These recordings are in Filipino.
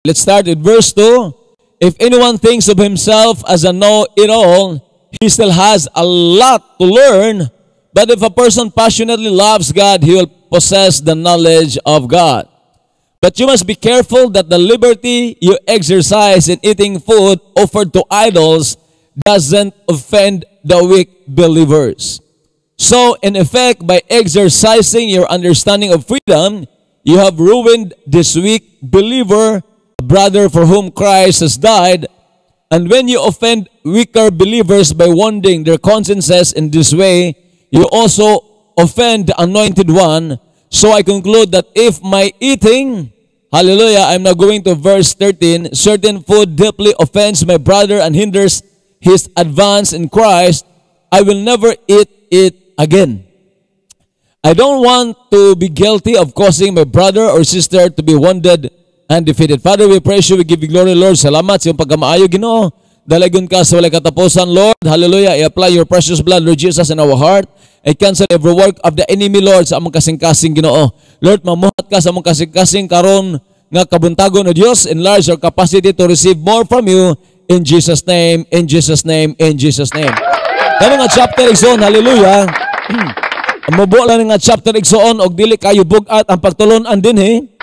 Let's start with verse 2. If anyone thinks of himself as a know-it-all, he still has a lot to learn. But if a person passionately loves God, he will possess the knowledge of God. But you must be careful that the liberty you exercise in eating food offered to idols doesn't offend the weak believers. So, in effect, by exercising your understanding of freedom, you have ruined this weak believer, brother for whom Christ has died. And when you offend weaker believers by wounding their consciences in this way, you also offend the anointed one. So I conclude that if my eating, hallelujah, I'm now going to verse 13, certain food deeply offends my brother and hinders his advance in Christ, I will never eat it again. I don't want to be guilty of causing my brother or sister to be wounded and defeated. Father, we praise you, we give you glory, Lord. Salamat sa iyong pagkamaayo, Ginoo. Dalagon ka sa walay katapusan, Lord. Hallelujah. I-apply your precious blood, Lord Jesus, in our heart. I cancel every work of the enemy, Lord, sa among kasing-kasing, Ginoo. Lord, mamuhat ka sa among kasing-kasing karon nga kabuntagon o Diyos. Enlarge our capacity to receive more from you. In Jesus' name, in Jesus' name, in Jesus' name. Kano nga chapter igsoon, hallelujah. Mabuo lang nga chapter igsoon og dili kayo bugat ang pagtulon-an din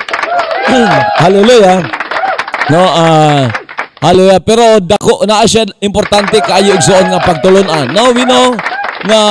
hallelujah. No, hallelujah. Pero dako na siya importante kayo igsoon nga pagtulon-an. Now we know nga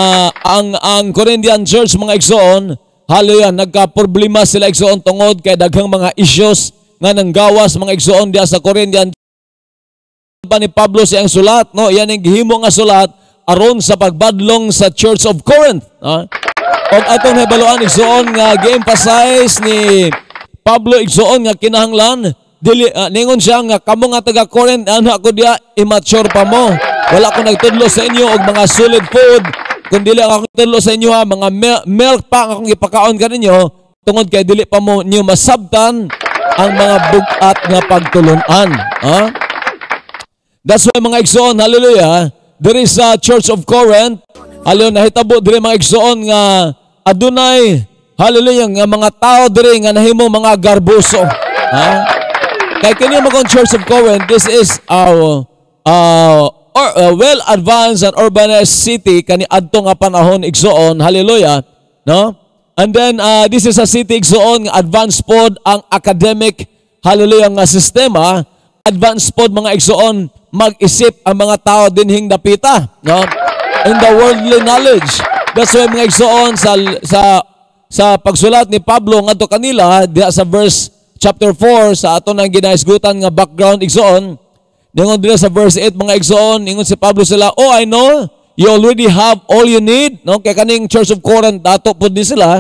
ang Corinthian church mga igsoon, hallelujah, nagka-problema sila igsoon tungod kay daghang mga issues nga nanggawas mga igsoon diya sa Corinthian pa ni Pablo siyang sulat, no? Yan ang gihimo nga sulat aron sa pagbadlong sa Church of Corinth. Og atong hibaluan igsoon nga gi-emphasize ni Pablo igsoon nga kinahanglan dili ningon siya nga kamo nga taga Corinth ana ko dia immature pa mo. Wala ko nagtudlo sa inyo og mga solid food. Kun dili ako nagtudlo sa inyo mga milk pa nga akong ipakaon kaninyo tungod kay dili pa mo niyo masabtan ang mga bugat nga pagtulon-an. That's why mga igsoon, hallelujah, there is a Church of Corinth, hallelujah, nahitabo diri mga igsoon nga adunay, hallelujah, nga mga tao diri nga nahimo mga garbuso. Kay kini mo kung Church of Corinth, this is our well-advanced and urbanized city kani adto nga panahon igsoon, hallelujah, no? And then this is a city igsoon nga advanced pod ang academic, hallelujah, nga sistema, advanced pod mga igsoon mag-isip ang mga tao dinhing dapita, no? In the worldly knowledge. That's why mga igsoon sa pagsulat ni Pablo ngadto kanila diha sa verse chapter 4 sa ato nang ginahisgutan nga background igsoon. Ningon dira sa verse 8 mga igsoon, ningon si Pablo sila, "Oh, I know you already have all you need." No, kay kaning Church of Corinth dato pud ni sila.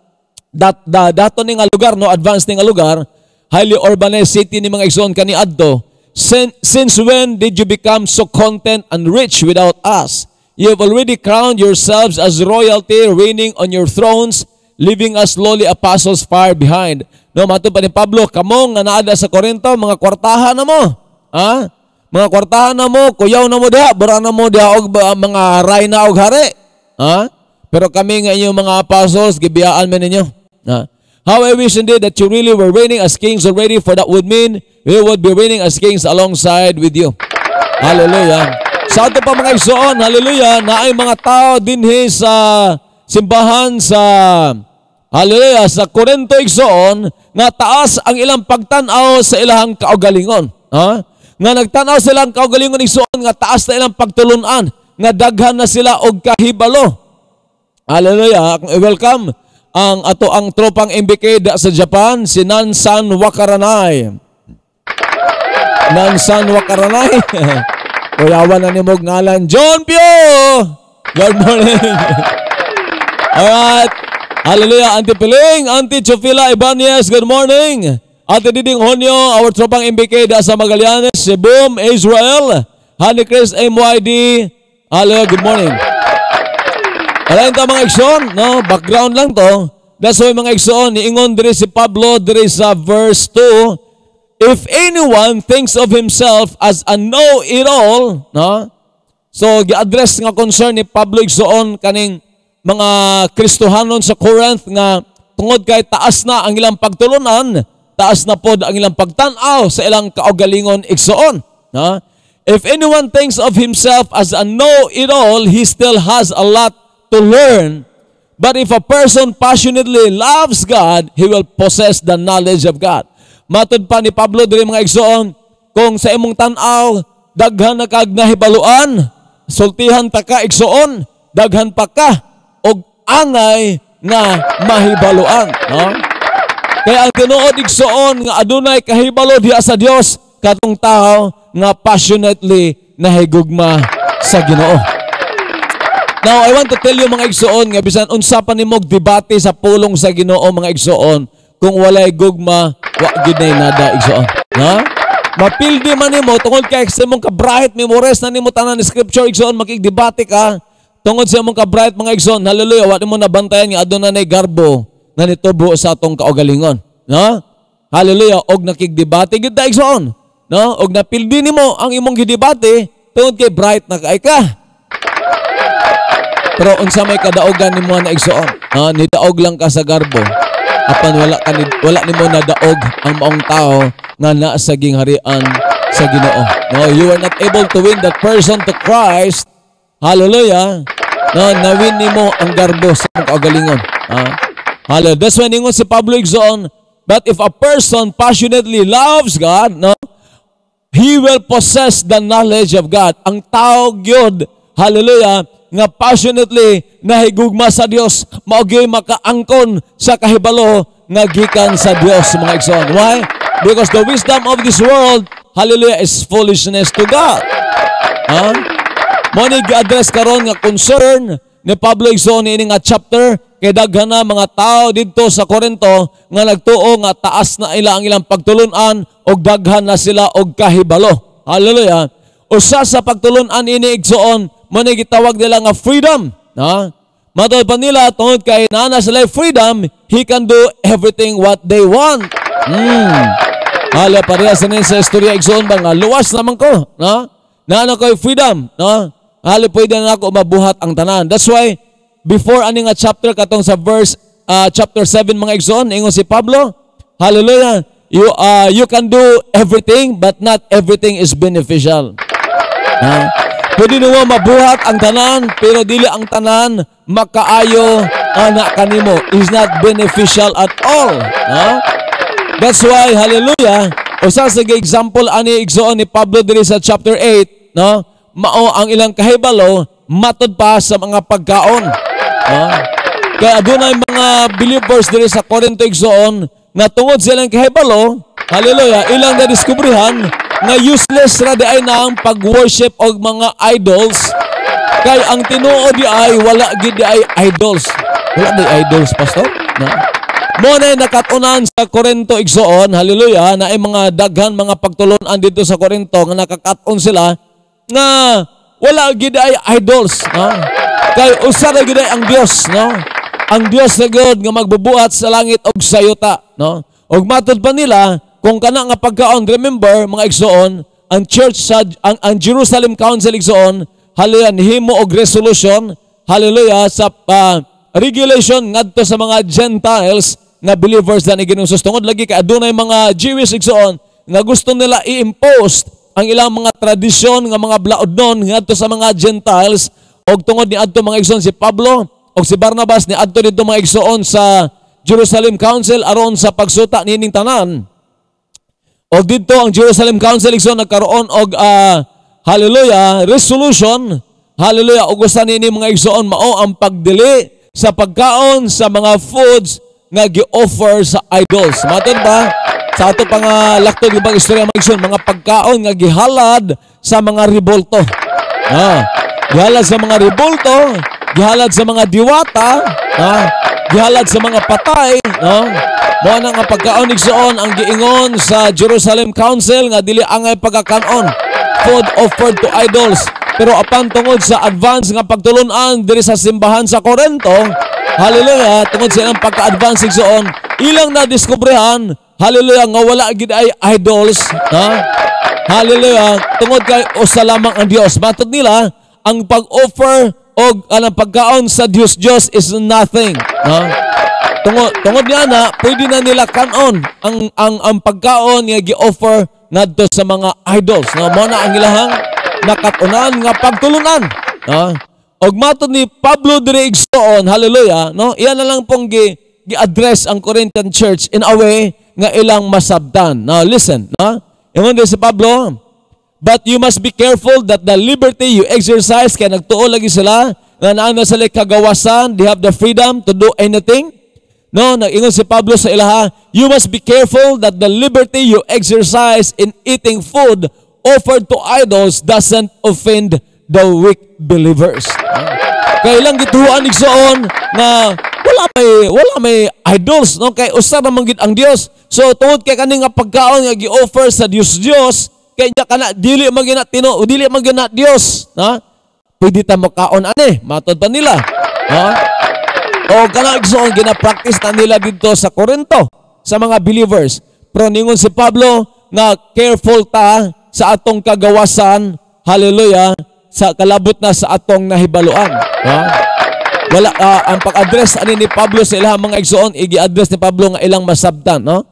Dato ni nga lugar, no, advanced ni nga lugar, highly urbanized city ni mga igsoon kani adto. Since when did you become so content and rich without us? You have already crowned yourselves as royalty, reigning on your thrones, leaving us lowly apostles far behind. No, mato pa ni Pablo, kamo nga naada sa Corinto, mga kwartahan na mo. Mga kwartahan na mo, kuyaw na mo diha, bara na mo diha og mga rayna og hari. Pero kami nga inyong mga apostles, gibiyaan man ninyo. How I wish indeed that you really were reigning as kings already, for that would mean we would be reigning as kings alongside with you. Hallelujah. Sa ato pa mga igsoon, hallelujah, na ay mga tao dinhi sa simbahan sa, hallelujah, sa Corinto igsoon, nga taas ang ilang pagtanaw sa ilang kaugalingon. Nga nagtanaw silang kaugalingon igsoon, nga taas na ilang pagtulunan, nga daghan na sila og kahibalo. Hallelujah. Welcome ang ato ang tropang MBK sa Japan, si Nansan Wakaranay. Nansan Wakaranay. Kuyawan na ni mong ngalan, John Pio! Good morning. Alright. Hallelujah. Auntie Piling, Auntie Chofila Ibanez, good morning. Ate Diding Honyo, our tropang MBK sa Magallanes, si Boom, Israel, Honey Chris MYD. Hallelujah, good morning. Alain ta mga igsoon, no? Background lang to. That's why mga igsoon, niingon diri si Pablo diri sa verse 2, if anyone thinks of himself as a know-it-all, no? So, gi-address nga concern ni Pablo igsoon kaning mga Kristohanon sa Corinth nga tungod kay taas na ang ilang pagtulunan, taas na pod ang ilang pagtan-aw sa ilang kaugalingon igsoon. No? If anyone thinks of himself as a know-it-all, he still has a lot to learn. But if a person passionately loves God, he will possess the knowledge of God. Matod pa ni Pablo diri mga igsoon, kung sa imong tan-aw daghan na kag nahibaluan, sultihan ta ka igsoon, daghan pa ka og angay nga mahibaluan, no? Kaya ang tinuod igsoon nga adunay kahibalo diha sa Dios katong tao nga passionately nahigugma sa Ginoo. Now, I want to tell you mga igsoon nga bisan unsa pa nimo debate sa pulong sa Ginoo mga igsoon, kung walay gugma, wa gid nay nada igsoon. Ha? Mapildi man nimo tungod kay sa imong kabright memorize na nimo tanan ni scripture igsoon, makigdebate ka tungod sa imong kabright mga igsoon. Hallelujah, wa nimo nabantayan nga aduna nay garbo na nitubo sa atong kaugalingon, no? Hallelujah, og nakigdebate gid ta igsoon, no? Og napildi nimo ang imong gidebate tungod kay bright na kay ka. Pero unsa may kadaogan nimo na igsoon, no? Nidaog lang ka sa garbo. Apan wala nimo nadaog ang maong tao nga naa sa gingharian sa Ginoo. No, you are not able to win that person to Christ. Hallelujah. No, nawin nimo ang garbo sa kaugalingon. Hallelujah. That's when ingon si Pablo igsoon, but if a person passionately loves God, no, he will possess the knowledge of God. Ang tao gyud, hallelujah, nga passionately nahigugma sa Dios, mao'y makaangkon sa kahibalo nga gikan sa Dios mga igsoon. Why? Because the wisdom of this world, hallelujah, is foolishness to God. Mo ni gi-address karon nga concern ni Pablo igsoon ini nga chapter kay daghan na mga tao didto sa Corinto nga nagtuo nga taas na ila ang ilang pagtulon-an og daghan na sila og kahibalo. Hallelujah. Usa sa pagtulon-an ini igsoon mo ni gitawag nila nga freedom. Matod pa nila tungod kay naa sila freedom, he can do everything what they want. Hala pareha sa istorya igsoon ba nga luwas naman ko, no? Naa ko freedom, no? Hala pwede na ako mabuhat ang tanan. That's why before ani nga chapter katong sa verse chapter 7 mga igsoon ingon si Pablo, hallelujah, you can do everything but not everything is beneficial. Pwede nyo mabuhat ang tanan pero dili ang tanan makaayo anak kanimo, is not beneficial at all. That's why, hallelujah, usa sa example ani igsoon ni Pablo diri sa chapter 8, no? Mao ang ilang kahibalo matod pa sa mga pagkaon. Kaya adunay mga believers diri sa Corinto igsoon nga tungod sa ilang kahibalo, hallelujah, ilang nadiskubrihan nga useless ra di ay na ang pag-worship og mga idols. Kay ang tinuod di ay wala gid di ay idols. Wala di idols, pastor? No? Mo na nakatunan sa Corinto igsoon, hallelujah, na ay mga daghan mga pagtulon-an dito sa Corinto nga nakakaton sila nga wala gid ay idols, no? Kay usa ra gid ang Dios, no? Ang Dios na God nga magbubuhat sa langit og sa yuta, no? Og matod pa nila kung kana nga pagkaon, remember mga igsoon, ang church sa ang Jerusalem Council igsoon, hallelujah, himo og resolution, hallelujah, sa regulation ngadto sa mga Gentiles nga believers na ni Ginoong tungod lagi kay adunay mga Jewish igsoon nga gusto nila i-impose ang ilang mga tradisyon nga mga blaodnon ngadto sa mga Gentiles. Og tungod ni adto mga igsoon si Pablo og si Barnabas ni adto didto mga igsoon sa Jerusalem Council aron sa pagsuta nining tanan. Og didto ang Jerusalem Council igsoon nagkaroon og hallelujah resolution, hallelujah, og usa nini mga igsoon mao ang pagdili sa pagkaon sa mga foods nga gi-offer sa idols. Matod ba? Sa ato pang laktod ibang istorya mga igsoon, mga pagkaon nga gihalad sa mga ribolto. Gihalad sa mga ribolto, gihalad sa mga diwata, gihalad sa mga patay, no? Mao na nga pagkaon igsoon ang giingon sa Jerusalem Council nga dili angay pagkakanon, food offered to idols. Pero apan tungod sa advance nga pagtulon-an diri sa simbahan sa Corinto, hallelujah, tungod sa ilang pagka-advance igsoon, ilang na diskubrehan, hallelujah, nga wala gid ay idols, hallelujah, tungod kay usa lamang ang Dios. Matod nila ang pag-offer o ang pagkaon sa Diyos is nothing. No? Tungod niya na, pwede na nila kanon ang pagkaon nga gi-offer ngadto sa mga idols. No? Mo na ang ilahang nakatunan nga pagtulunan. No? Og matod ni Pablo diri igsoon, hallelujah, no? Iyan na lang pong gi-address ang Corinthian church in a way nga ilang masabtan. Now listen, no? Ingon din si Pablo, but you must be careful that the liberty you exercise, kaya nagtuo lagi sila nga naa na sila kagawasan, they have the freedom to do anything. No, nag-ingon si Pablo sa ilaha, you must be careful that the liberty you exercise in eating food offered to idols doesn't offend the weak believers. Kaya ilang gituhuan igsoon na wala may idols, no? Kay usa ra man gid ang Dios. So tungod kay kani nga pagkaon nga gi-offer sa Dios kay nya kana dili man gina tino, dili man gina Dios, ha? Pwede ta makaon ani, matod pa nila. Ha? O kana igsoon gina-practice na nila dito sa Corinto sa mga believers. Pero ningon si Pablo nga careful ta sa atong kagawasan, hallelujah, sa kalabot na sa atong nahibaluan. Ha? Wala ang pag-address ani ni Pablo sa ilang mga igsoon, igi-address ni Pablo nga ilang masabtan, no?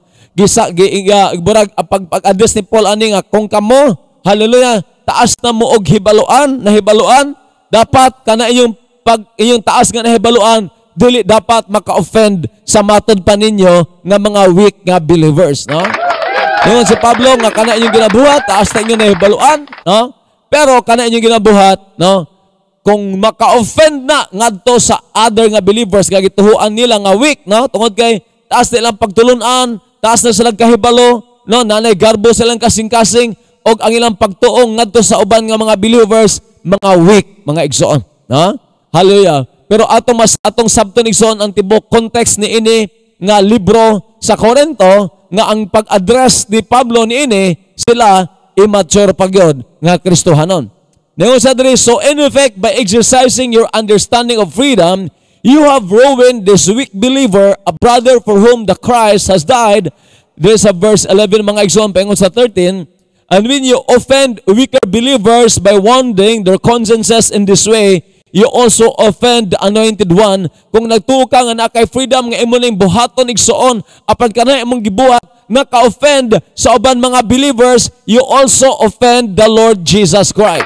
Burag pag-address ni Paul ani nga kung kamo, hallelujah, taas na mo og nahibaluan, dapat kana inyong taas nga nahibaluan dili dapat maka-offend sa matod pa ninyo nga mga weak nga believers, no? Ingon si Pablo nga kana inyong ginabuhat, taas na inyong nahibaluan, no? Pero kana inyong ginabuhat, no? Kung maka-offend na ngadto sa other nga believers, gagituhuan nila nga weak, no? Tungod kay taas na ilang pagtulunan, taas na silang kahibalo, no? Nanay garbo silang kasing-kasing, og ang ilang pagtuong ngadto sa uban nga mga believers, mga weak, mga igsoon, no? Hallelujah. Pero atong sabton igsoon ang tibok context ni ini nga libro sa Corinto nga ang pag-address ni Pablo ni ini sila immature pagyod nga Kristohanon. Ngayon sa diri, so in effect, by exercising your understanding of freedom, you have ruined this weak believer, a brother for whom the Christ has died. There's a verse 11, mga igsoon, paingon sa 13. And when you offend weaker believers by wounding their consciences in this way, you also offend the anointed one. Kung nagtuo ka nga na kay freedom nga imo ning buhaton igsoon, apan kana imong gibuhat naka-offend sa uban mga believers, you also offend the Lord Jesus Christ.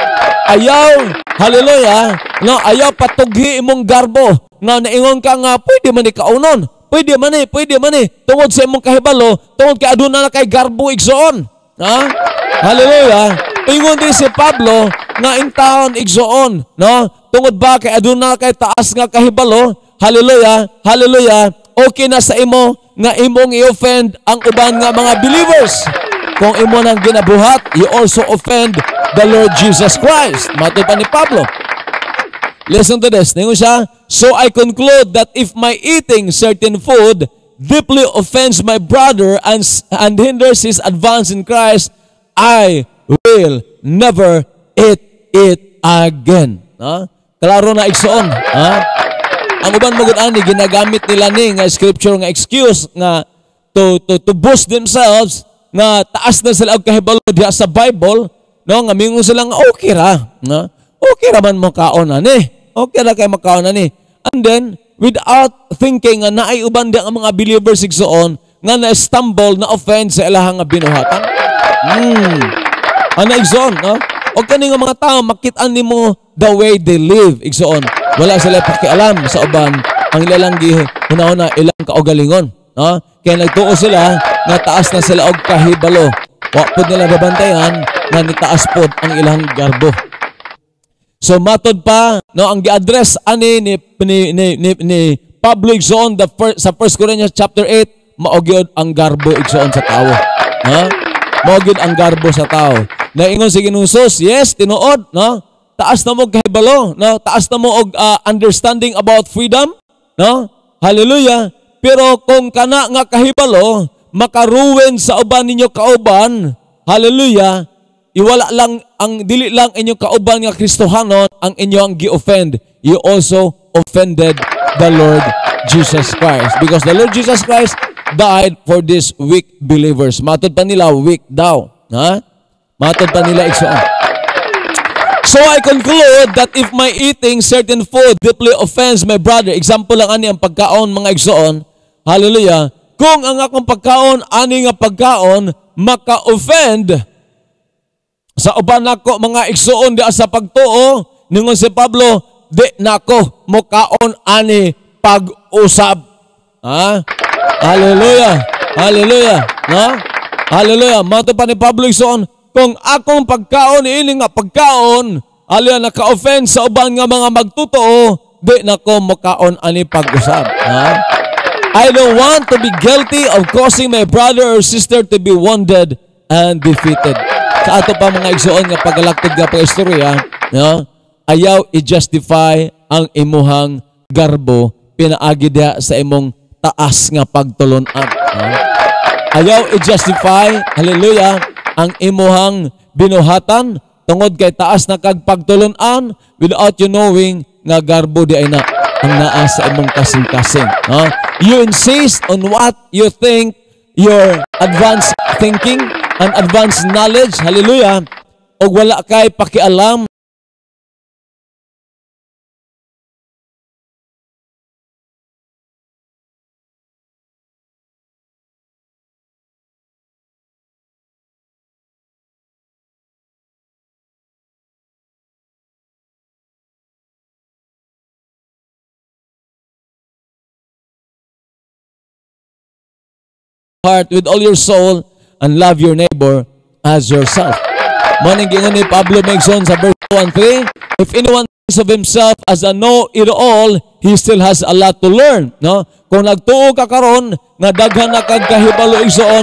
Ayaw, hallelujah, no, ayaw patughi imong garbo nga naingon ka nga pwede man ikaunon, pwede man tungod sa imong kahibalo, tungod kay aduna na kay garbo igsoon. Ha? Hallelujah. Ingon din si Pablo nga in taon igsoon, no? Tungod ba kay aduna kay taas nga kahibalo, hallelujah, okay na sa imo nga imong i-offend ang uban nga mga believers. Kung imo nang ginabuhat, you also offend the Lord Jesus Christ. Matod pa ni Pablo. Listen to this. Ningon siya, so I conclude that if my eating certain food deeply offends my brother and hinders his advance in Christ, I will never eat it again. Klaro na igsoon. Ang uban magud ani ginagamit nila ni nga scripture nga excuse nga to boost themselves nga taas na sila og kahibalo diha sa Bible, no, nga mingon sila nga okay ra, no? Okay ra man makaon ani. Okay ra kay makaon ani. And then without thinking nga naay uban diha nga mga believers igsoon nga na-stumble, na-offend sa ilahang nga binuhatan. Ano igsoon, no? O kani nga mga tao makit-an nimo the way they live igsoon. Wala sila pakialam sa uban ang ilang gihunahuna ilang kaugalingon, no? Kaya nagtuo sila nga taas na sila og kahibalo. Wa pud nila babantayan nga nitaas pod ang ilang garbo. So matod pa, no, ang gi-address ani ni Pablo igsoon sa 1 Corinthians chapter 8, maogyod ang garbo igsoon sa tao. Ha? Maogyod ang garbo sa tao. Naingon si Ginusos, yes, tinuod, no? Taas na mo kahibalo, no? Taas na mo og understanding about freedom, no? Hallelujah. Pero kung kana nga kahibalo makaruwen sa uban ninyo kauban, hallelujah, iwala lang ang dili lang inyong kauban nga Kristohanon ang inyo ang gi-offend. You also offended the Lord Jesus Christ, because the Lord Jesus Christ died for these weak believers. Matod pa nila weak daw, ha? Matod pa nila igsoon. So I conclude that if my eating certain food deeply offends my brother, example lang ani ang pagkaon mga igsoon, hallelujah, kung ang akong pagkaon, ani nga pagkaon, maka-offend sa uban nako mga igsoon di sa pagtuo, ningon si Pablo, di nako mukaon ani pag-usab. Ha? Hallelujah. Hallelujah. No? Hallelujah. Mato pa ni Pablo igsoon, kung akong pagkaon ini nga pagkaon, hallelujah, naka-offend sa uban nga mga magtotoo, di nako mukaon ani pag-usab. Ha? I don't want to be guilty of causing my brother or sister to be wounded and defeated. Sa ato pa mga igsoon nga pagalaktod nga pag-istorya, no? Ayaw i-justify ang imuhang garbo pinaagi diha sa imong taas nga pagtulunan. No? Ayaw i-justify, hallelujah, ang imuhang binuhatan tungod kay taas na kag pagtulunan without you knowing nga garbo di ay na ang naa sa imong kasing-kasing. No? You insist on what you think, your advanced thinking and advanced knowledge, hallelujah, o wala kay pakialam heart with all your soul and love your neighbor as yourself. Maning gingon ni Pablo Megson sa verse 2 and 3, if anyone thinks of himself as a know-it-all, he still has a lot to learn. No? Kung nagtuo ka karon nga daghan na kag kahibalo igsoon,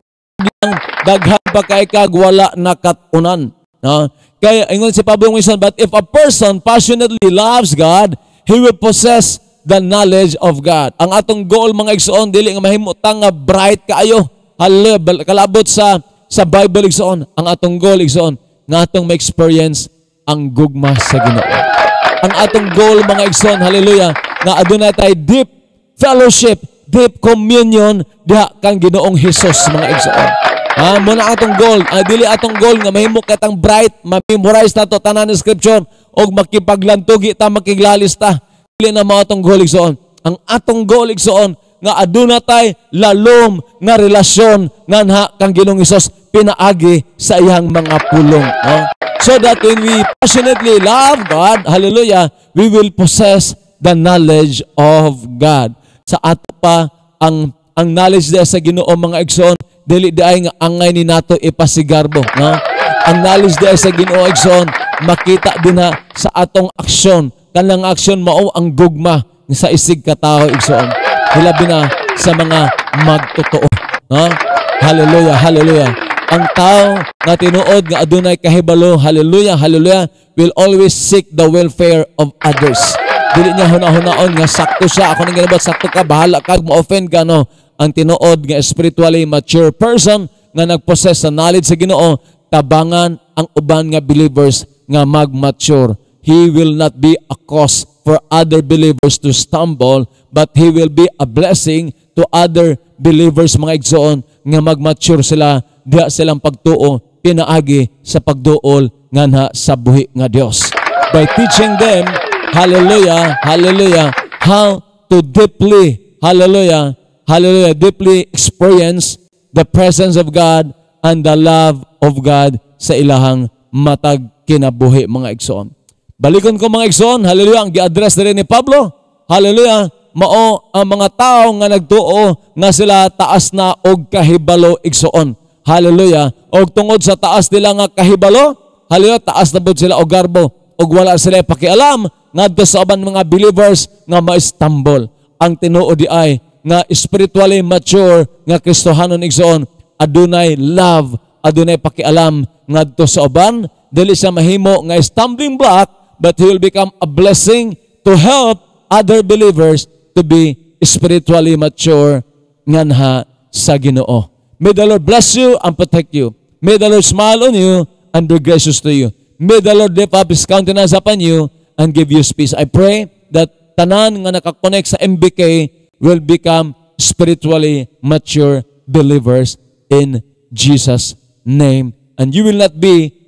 daghan pa kay kag wala nakatunan. No? Kaya ingon si Pablo Megson, but if a person passionately loves God, he will possess the knowledge of God. Ang atong goal mga igsoon dili nga mahimutang nga bright kaayo. Hallelujah. Kalabot sa Bible igsoon, ang atong goal igsoon nga atong ma-experience ang gugma sa Ginoo. Ang atong goal mga igsoon, hallelujah, nga adunay tay deep fellowship, deep communion diha kang Ginoong Hesus mga igsoon. Muna atong goal, dili atong goal nga mahimo katang bright, ma-memorize nato tanan ng scripture og makipaglantugi ta, makiglalis ta. Dili na mao atong goal igsoon. Ang atong goal igsoon nga aduna tay lalom nga relasyon nganha kang Ginoong Hesus pinaagi sa iyang mga pulong. No? So that when we passionately love God, hallelujah, we will possess the knowledge of God. Sa ato pa ang knowledge sa Ginoo mga igsoon, dili diay nga angay ni nato ipasigarbo. No? Ang knowledge sa Ginoo igsoon, makita din na sa atong aksyon. Kanang aksyon mao ang gugma sa isig katao igsoon. Hilabi na sa mga magtotoo. No? Hallelujah, hallelujah. Ang tao nga tinuod nga adunay kahibalo, hallelujah, hallelujah, will always seek the welfare of others. Dili niya huna-hunaon nga sakto siya, ako nang ginabot, sakto ka, bahala ka, ma-offend ka, no? Ang tinuod nga spiritually mature person nga nagpossess sa knowledge sa Ginoo, tabangan ang uban nga believers nga mag-mature. He will not be a cause for other believers to stumble, but he will be a blessing to other believers mga igsoon nga mag-mature sila, diha silang pagtuo, pinaagi sa pagduol nganha sa buhi nga Dios. By teaching them, hallelujah, hallelujah, how to deeply, hallelujah, hallelujah, deeply experience the presence of God and the love of God sa ilahang matag kinabuhi mga igsoon. Balikon ko mga igsoon, hallelujah, ang gi-address na rin ni Pablo, hallelujah, mao ang mga tao nga nagtuo nga sila taas na og kahibalo igsoon. Hallelujah. Og tungod sa taas nila nga kahibalo, hallelujah, taas na bud sila og garbo. Og wala sila pakialam ngadto sa uban mga believers nga ma-stumble. Ang tinuod di ay nga spiritually mature nga Kristohanon igsoon, adunay love, adunay pakialam ngadto sa uban, dili siya mahimo nga stumbling block, but he will become a blessing to help other believers to be spiritually mature nganha sa Ginoo. May the Lord bless you and protect you. May the Lord smile on you and be gracious to you. May the Lord lift up His countenance upon you and give you peace. I pray that tanan nga nakakonect sa MBK will become spiritually mature believers in Jesus' name. And you will not be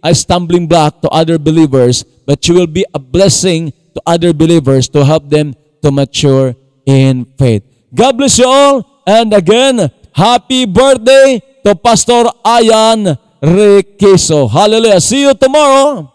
a stumbling block to other believers, but you will be a blessing to other believers to help them to mature in faith. God bless you all. And again, happy birthday to Pastor Ayan Requiso. Hallelujah. See you tomorrow.